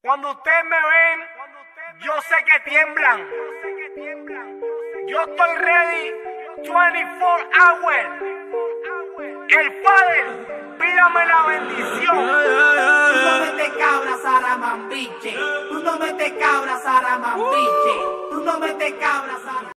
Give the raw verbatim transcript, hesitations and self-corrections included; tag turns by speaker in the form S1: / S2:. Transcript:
S1: Cuando ustedes me ven, yo sé que tiemblan. Yo estoy ready veinticuatro hours. El Padre, pídame la bendición.
S2: Tú no metes cabra, Saramambiche. Tú no metes cabra, Saramambiche. Tú no metes cabra, Saramambiche.